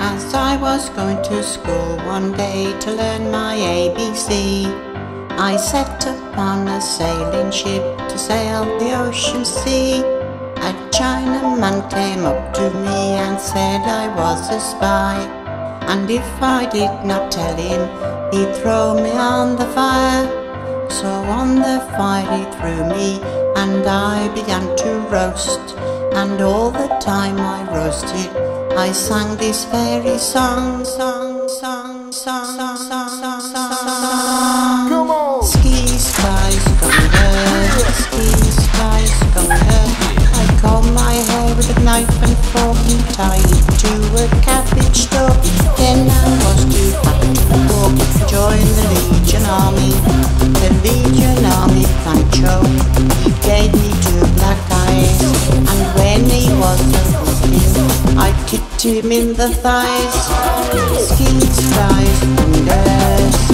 As I was going to school one day to learn my ABC, I set upon a sailing ship to sail the ocean sea. A Chinaman came up to me and said I was a spy, and if I did not tell him, he'd throw me on the fire. So on the fire he threw me, and I began to roast. And all the time I roasted, I sang this fairy song, song, song, song, song, song, song. Come on! Ski, sky, scunder, ski, sky, scunder. I comb my hair with a knife and fork and tie it to a cabbage stalk. Then I was too fat to walk, join the Legion Army. The Legion Army Pancho, he gave me 2 black eyes, and when he wasn't looking, I kicked him in the thighs. Ski, skies, fingers.